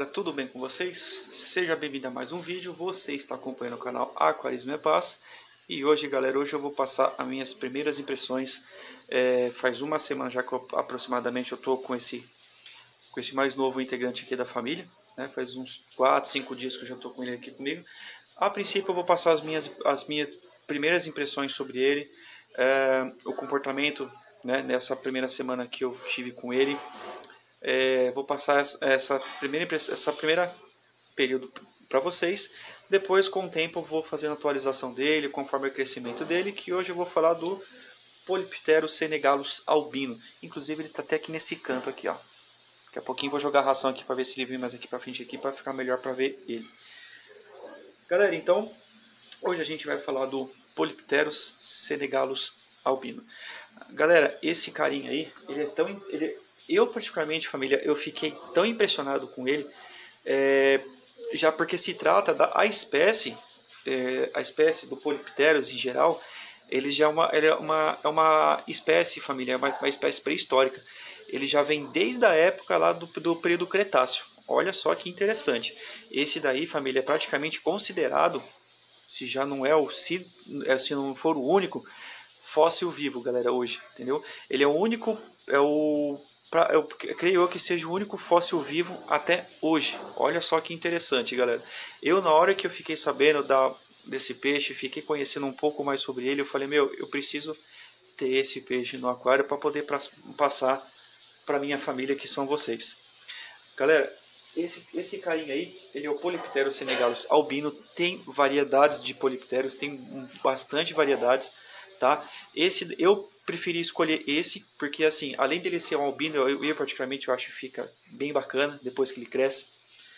galera, tudo bem com vocês? Seja bem-vindo a mais um vídeo. Você está acompanhando o canal Aquarismo é Paz. E hoje, galera, hoje eu vou passar as minhas primeiras impressões. Faz uma semana já que aproximadamente eu tô com esse mais novo integrante aqui da família, né? Faz uns 4, 5 dias que eu já tô com ele aqui comigo. A princípio eu vou passar as minhas primeiras impressões sobre ele, o comportamento, né, nessa primeira semana que eu tive com ele. Vou passar essa primeira período para vocês. Depois, com o tempo, eu vou fazendo a atualização dele, conforme o crescimento dele, que hoje eu vou falar do Polyptero senegalus albino. Inclusive, ele está até aqui nesse canto aqui, ó. Daqui a pouquinho eu vou jogar a ração aqui para ver se ele vem mais aqui para frente aqui, para ficar melhor para ver ele. Galera, então, hoje a gente vai falar do Polyptero senegalus albino. Galera, esse carinha aí, ele é tão... Eu, particularmente, família, eu fiquei tão impressionado com ele, já porque se trata a espécie do Polypteros em geral, ele já é uma espécie, família, é uma espécie pré-histórica. Ele já vem desde a época lá do período Cretáceo. Olha só que interessante. Esse daí, família, é praticamente considerado, se não for o único fóssil vivo, galera, hoje, entendeu? Ele é o único, eu creio que seja o único fóssil vivo até hoje. Olha só que interessante, galera. Eu, na hora que eu fiquei sabendo desse peixe, fiquei conhecendo um pouco mais sobre ele, eu falei, eu preciso ter esse peixe no aquário para poder passar para minha família, que são vocês. Galera, esse carinha aí, ele é o Polyptero senegalus albino. Tem variedades de Polypteros, tem bastante variedades, tá? Eu preferi escolher esse, porque assim, além dele ser um albino, eu particularmente eu acho que fica bem bacana depois que ele cresce.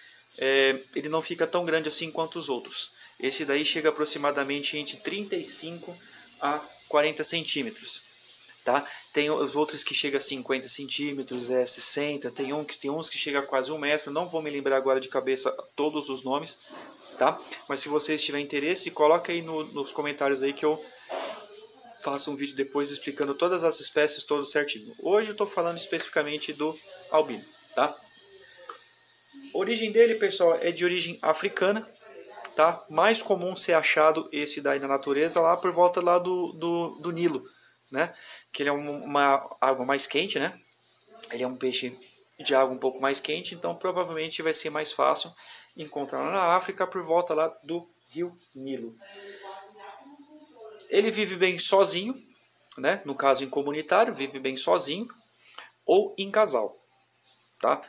Ele não fica tão grande assim quanto os outros. Esse daí chega aproximadamente entre 35 a 40 centímetros. Tá? Tem os outros que chegam a 50 centímetros, 60, tem uns que chegam a quase 1 metro. Não vou me lembrar agora de cabeça todos os nomes, tá? Mas se vocês tiverem interesse, coloca aí nos comentários aí que eu faço um vídeo depois explicando todas as espécies, todas certinho. Hoje eu estou falando especificamente do albino, tá? A origem dele, pessoal, é de origem africana, tá? Mais comum ser achado esse daí na natureza lá por volta lá do Nilo, né? Que ele é uma água mais quente, né? Ele é um peixe de água um pouco mais quente, então provavelmente vai ser mais fácil encontrar lá na África por volta lá do rio Nilo. Ele vive bem sozinho, né? No caso em comunitário, vive bem sozinho ou em casal, tá?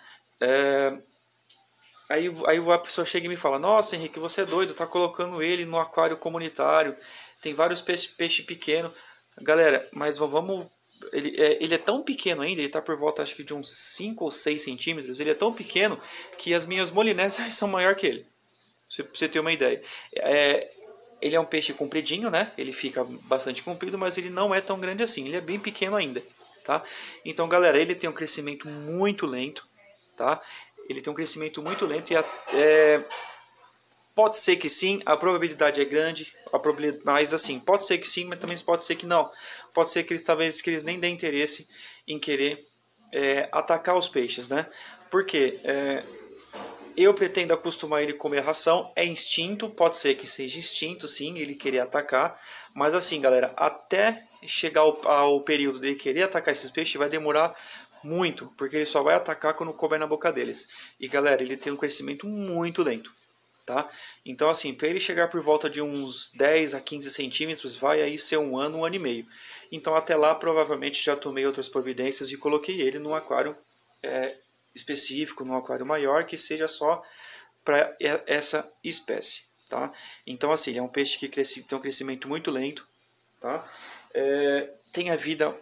Aí a pessoa chega e me fala, nossa, Henrique, você é doido, tá colocando ele no aquário comunitário, tem vários peixes pequenos. Galera, mas vamos... Ele é tão pequeno ainda, ele está por volta acho que de uns 5 ou 6 centímetros, ele é tão pequeno que as minhas molinésias são maior que ele, pra você ter uma ideia. Ele é um peixe compridinho, né? Ele fica bastante comprido, mas ele não é tão grande assim, ele é bem pequeno ainda, tá? Então, galera, ele tem um crescimento muito lento, tá? Ele tem um crescimento muito lento e pode ser que sim, a probabilidade é grande, mas assim, pode ser que sim, mas também pode ser que não. Pode ser que talvez eles nem deem interesse em querer atacar os peixes, né? Porque eu pretendo acostumar ele a comer ração, é instinto, pode ser que seja instinto sim, ele querer atacar, mas assim, galera, até chegar ao período dele querer atacar esses peixes vai demorar muito, porque ele só vai atacar quando couber na boca deles. E galera, ele tem um crescimento muito lento, tá? Então assim, para ele chegar por volta de uns 10 a 15 centímetros, vai aí ser um ano e meio. Então até lá provavelmente já tomei outras providências e coloquei ele num aquário específico, num aquário maior, que seja só para essa espécie, tá? Então assim, ele é um peixe que tem um crescimento muito lento, tá? Tem a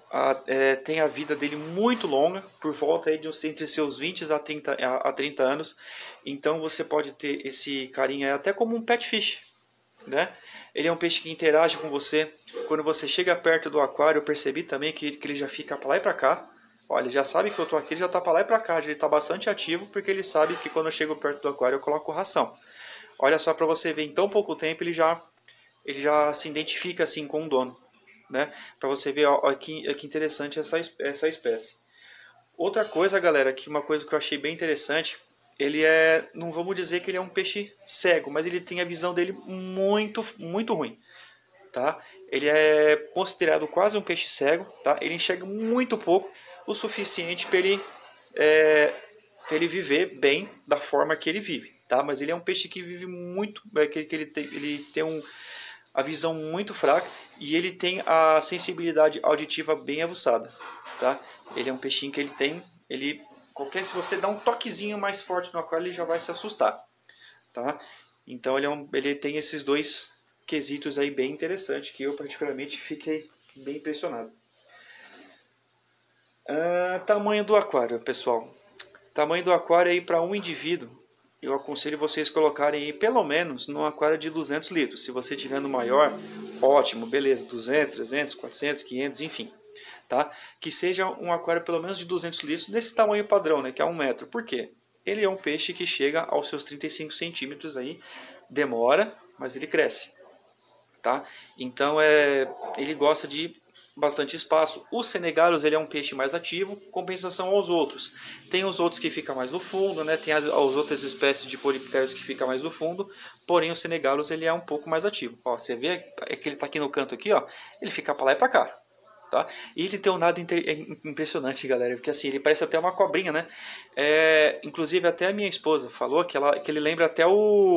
vida dele muito longa, por volta aí de entre seus 20 a 30 anos. Então você pode ter esse carinha até como um pet fish, né? Ele é um peixe que interage com você. Quando você chega perto do aquário, eu percebi também que ele já fica para lá e para cá. Olha, ele já sabe que eu estou aqui, ele já está para lá e para cá. Ele está bastante ativo, porque ele sabe que quando eu chego perto do aquário eu coloco ração. Olha só para você ver, em tão pouco tempo ele já se identifica assim com o dono, né? Para você ver, ó, que interessante essa espécie. Outra coisa, galera, uma coisa que eu achei bem interessante ele é, não vamos dizer que ele é um peixe cego, mas ele tem a visão dele muito ruim, tá? Ele é considerado quase um peixe cego, tá? Ele enxerga muito pouco, o suficiente para ele viver bem da forma que ele vive, tá? Mas ele é um peixe que vive muito, que ele tem a visão muito fraca e ele tem a sensibilidade auditiva bem aguçada, tá? Ele é um peixinho que se você dá um toquezinho mais forte no aquário, ele já vai se assustar, tá? Então ele tem esses dois quesitos aí bem interessantes que eu particularmente fiquei bem impressionado. Tamanho do aquário, pessoal. Tamanho do aquário aí para um indivíduo, eu aconselho vocês colocarem aí pelo menos num aquário de 200 litros. Se você tiver no maior, ótimo, beleza, 200, 300, 400, 500, enfim. Tá? Que seja um aquário pelo menos de 200 litros, desse tamanho padrão, né, que é 1 metro. Por quê? Ele é um peixe que chega aos seus 35 centímetros aí, demora, mas ele cresce. Tá? Então ele gosta de bastante espaço. O Senegalus ele é um peixe mais ativo, compensação aos outros. Tem os outros que ficam mais no fundo, né? Tem as outras espécies de poliptérios que ficam mais no fundo, porém o Senegalus ele é um pouco mais ativo. Ó, você vê que ele está aqui no canto aqui, ó, ele fica para lá e para cá. Tá? E ele tem um nado impressionante, galera, porque assim, ele parece até uma cobrinha, né? Inclusive até a minha esposa falou que ele lembra até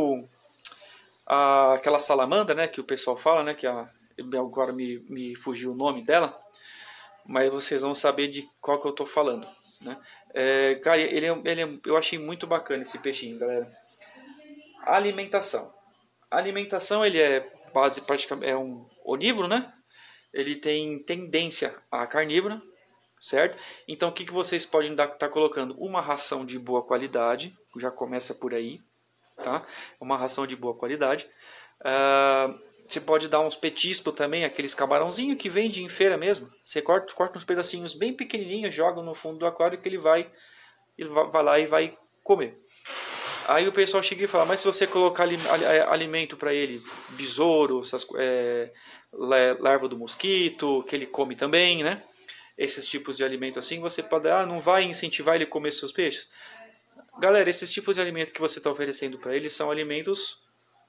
aquela salamandra, né, que o pessoal fala, né, agora me fugiu o nome dela, mas vocês vão saber de qual que eu tô falando, né? Cara, eu achei muito bacana esse peixinho, galera. Alimentação. A alimentação, ele é base praticamente, é um onívoro, né? Ele tem tendência à carnívora, certo? Então o que vocês podem estar colocando? Uma ração de boa qualidade, já começa por aí, tá? Uma ração de boa qualidade. Você pode dar uns petiscos também, aqueles camarãozinhos que vende em feira mesmo. Você corta uns pedacinhos bem pequenininhos, joga no fundo do aquário que ele vai lá e vai comer. Aí o pessoal chega e fala, mas se você colocar alimento para ele, besouro, larva do mosquito, que ele come também, né? Esses tipos de alimento assim, você pode, não vai incentivar ele a comer seus peixes? Galera, esses tipos de alimento que você está oferecendo para ele são alimentos,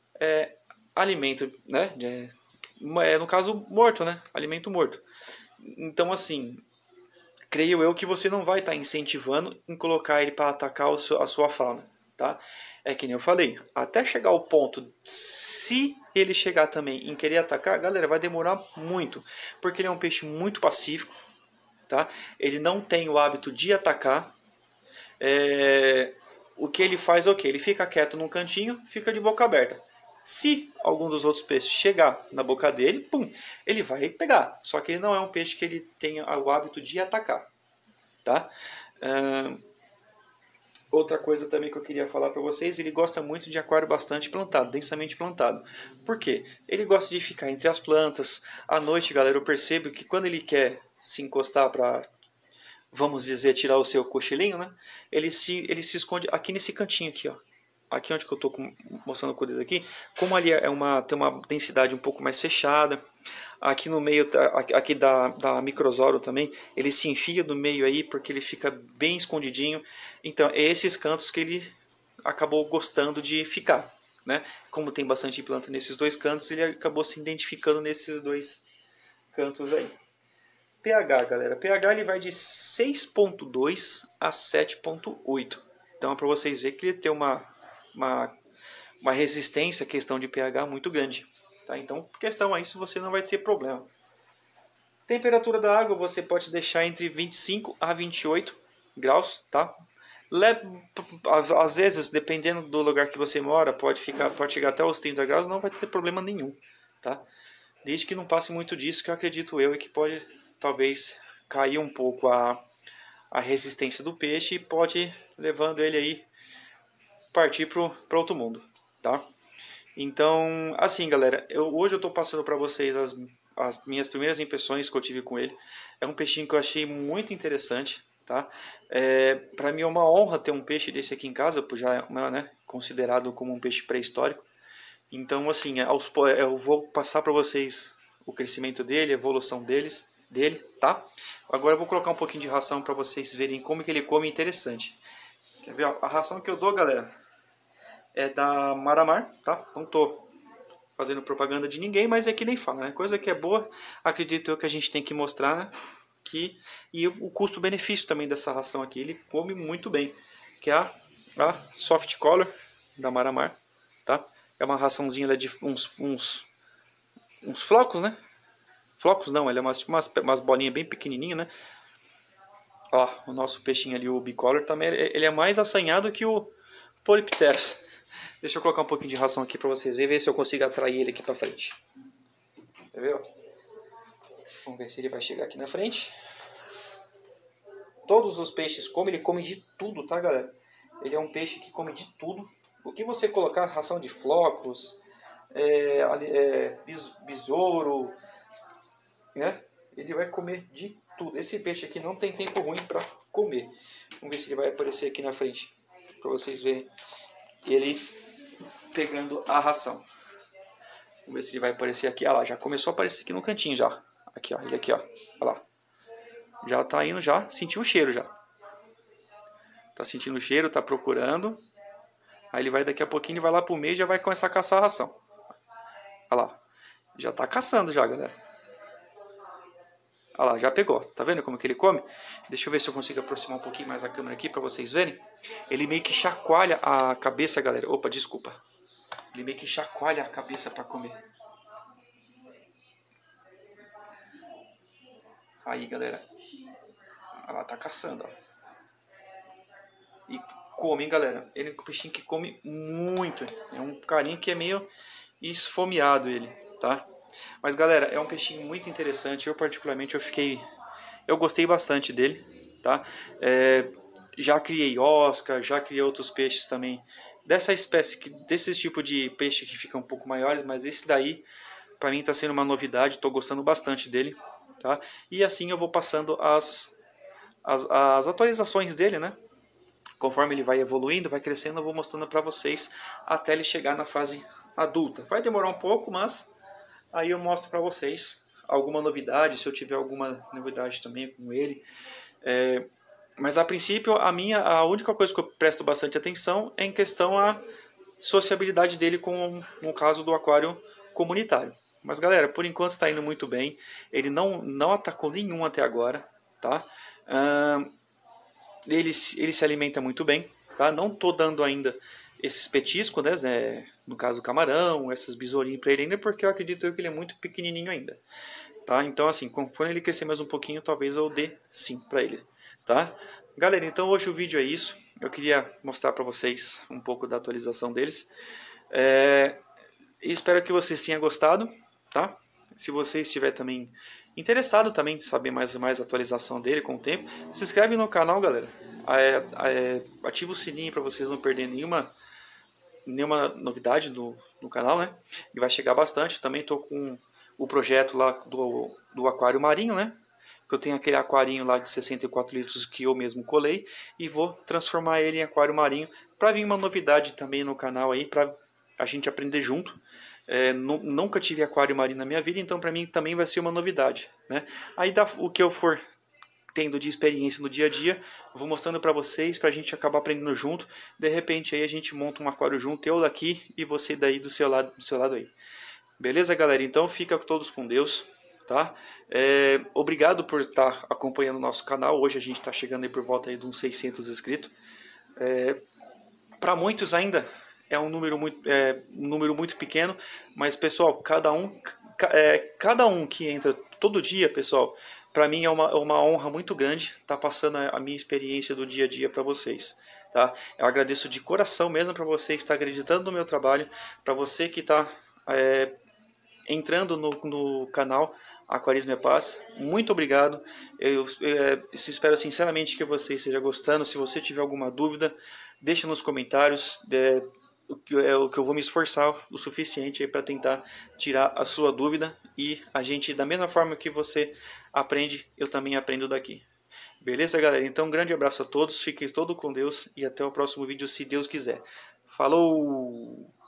né? No caso, morto, né? Alimento morto. Então, assim, creio eu que você não vai estar incentivando em colocar ele para atacar a sua fauna, tá? É que nem eu falei, até chegar ao ponto, se ele chegar também em querer atacar, galera, vai demorar muito, porque ele é um peixe muito pacífico, tá? Ele não tem o hábito de atacar. O que ele faz é o que? Ele fica quieto num cantinho, fica de boca aberta. Se algum dos outros peixes chegar na boca dele, pum, ele vai pegar. Só que ele não é um peixe que ele tenha o hábito de atacar, tá? Outra coisa também que eu queria falar para vocês, ele gosta muito de aquário bastante plantado, densamente plantado. Por quê? Ele gosta de ficar entre as plantas. À noite, galera, eu percebo que quando ele quer se encostar para, vamos dizer, tirar o seu cochilinho, né? Ele se esconde aqui nesse cantinho aqui, ó. Aqui onde que eu estou mostrando com o dedo aqui, como ali tem uma densidade um pouco mais fechada, aqui no meio, aqui da microsoro também, ele se enfia no meio aí, porque ele fica bem escondidinho. Então, é esses cantos que ele acabou gostando de ficar, né? Como tem bastante planta nesses dois cantos, ele acabou se identificando nesses dois cantos aí. pH, galera, pH ele vai de 6.2 a 7.8. Então, é para vocês verem que ele tem uma resistência à questão de pH muito grande, tá? Então, questão a isso você não vai ter problema. Temperatura da água você pode deixar entre 25 a 28 graus, tá? Às vezes, dependendo do lugar que você mora, pode chegar até os 30 graus, não vai ter problema nenhum, tá? Desde que não passe muito disso, que eu acredito eu, e que pode talvez cair um pouco a resistência do peixe e pode levando ele aí partir para outro mundo, tá? Então, assim, galera, hoje eu estou passando para vocês as minhas primeiras impressões que eu tive com ele. É um peixinho que eu achei muito interessante, tá? Para mim é uma honra ter um peixe desse aqui em casa, pois já é, né, considerado como um peixe pré-histórico. Então, assim, eu vou passar para vocês o crescimento dele, a evolução dele, tá? Agora eu vou colocar um pouquinho de ração para vocês verem como que ele come interessante. Quer ver, ó? A ração que eu dou, galera, é da Maramar, tá? Não tô fazendo propaganda de ninguém, mas é que nem fala, né? Coisa que é boa, acredito eu que a gente tem que mostrar, né? E o custo-benefício também dessa ração aqui, ele come muito bem, que é a Soft Color da Maramar, tá? É uma raçãozinha de uns flocos, né? Flocos não, ela é tipo umas bolinhas bem pequenininhas, né? Ó, o nosso peixinho ali, o bicolor, também ele é mais assanhado que o Polypterus. Deixa eu colocar um pouquinho de ração aqui para vocês verem, ver se eu consigo atrair ele aqui para frente. Quer ver? Vamos ver se ele vai chegar aqui na frente. Todos os peixes comem, ele come de tudo, tá, galera? Ele é um peixe que come de tudo. O que você colocar, ração de flocos, besouro, né? Ele vai comer de tudo. Esse peixe aqui não tem tempo ruim para comer. Vamos ver se ele vai aparecer aqui na frente, para vocês verem ele pegando a ração. Vamos ver se ele vai aparecer aqui. Ah lá, já começou a aparecer aqui no cantinho já. Aqui, ó, ele aqui, ó. Olha lá. Já tá indo já, sentiu o cheiro já. Tá sentindo o cheiro, tá procurando. Aí ele vai daqui a pouquinho, ele vai lá pro meio e já vai começar a caçar a ração. Olha lá. Já tá caçando já, galera. Olha lá, já pegou. Tá vendo como que ele come? Deixa eu ver se eu consigo aproximar um pouquinho mais a câmera aqui para vocês verem. Ele meio que chacoalha a cabeça, galera. Opa, desculpa. Ele meio que chacoalha a cabeça para comer. Aí, galera. Olha lá, tá caçando, ó. E come, hein, galera. Ele é um peixinho que come muito. É um carinho que é meio esfomeado ele, tá? Mas, galera, é um peixinho muito interessante. Eu, particularmente, eu gostei bastante dele, tá? Já criei Oscar, já criei outros peixes também dessa espécie, desses tipos de peixe que ficam um pouco maiores, mas esse daí, pra mim, tá sendo uma novidade. Tô gostando bastante dele, tá? E assim eu vou passando as atualizações dele, né? Conforme ele vai evoluindo, vai crescendo, eu vou mostrando para vocês até ele chegar na fase adulta. Vai demorar um pouco, mas aí eu mostro para vocês alguma novidade, se eu tiver alguma novidade também com ele. Mas a princípio, a única coisa que eu presto bastante atenção é em questão a sociabilidade dele com, no caso do aquário comunitário. Mas galera, por enquanto está indo muito bem. Ele não atacou nenhum até agora, tá? Ele se alimenta muito bem, tá? Não tô dando ainda esses petiscos, né? No caso, camarão, essas besourinhas para ele ainda, porque eu acredito que ele é muito pequenininho ainda, tá? Então, assim, conforme ele crescer mais um pouquinho, talvez eu dê sim para ele, tá? Galera, então hoje o vídeo é isso. Eu queria mostrar para vocês um pouco da atualização deles. E espero que vocês tenham gostado, tá? Se você estiver também interessado também em saber mais atualização dele com o tempo, se inscreve no canal, galera. Ativa o sininho para vocês não perderem nenhuma novidade no canal, né? E vai chegar bastante. Também tô com o projeto lá do aquário marinho, né? Que eu tenho aquele aquarinho lá de 64 litros que eu mesmo colei e vou transformar ele em aquário marinho para vir uma novidade também no canal aí para a gente aprender junto. Nunca tive aquário marinho na minha vida, então para mim também vai ser uma novidade, né? Aí o que eu for tendo de experiência no dia a dia, eu vou mostrando para vocês, para a gente acabar aprendendo junto. De repente aí a gente monta um aquário junto, eu daqui e você daí do seu lado aí. Beleza, galera? Então fica todos com Deus, tá? Obrigado por estar acompanhando o nosso canal. Hoje a gente está chegando aí por volta aí de uns 600 inscritos. Para muitos ainda é um número muito pequeno, mas pessoal, cada um que entra todo dia, pessoal, para mim é uma honra muito grande estar passando a minha experiência do dia a dia para vocês, tá? Eu agradeço de coração mesmo para você que está acreditando no meu trabalho, para você que está entrando no canal Aquarismo é Paz. Muito obrigado. Eu espero sinceramente que você esteja gostando. Se você tiver alguma dúvida, deixa nos comentários. O que eu vou me esforçar o suficiente para tentar tirar a sua dúvida, e a gente, da mesma forma que você aprende, eu também aprendo daqui. Beleza, galera? Então, um grande abraço a todos, fiquem todos com Deus e até o próximo vídeo, se Deus quiser. Falou!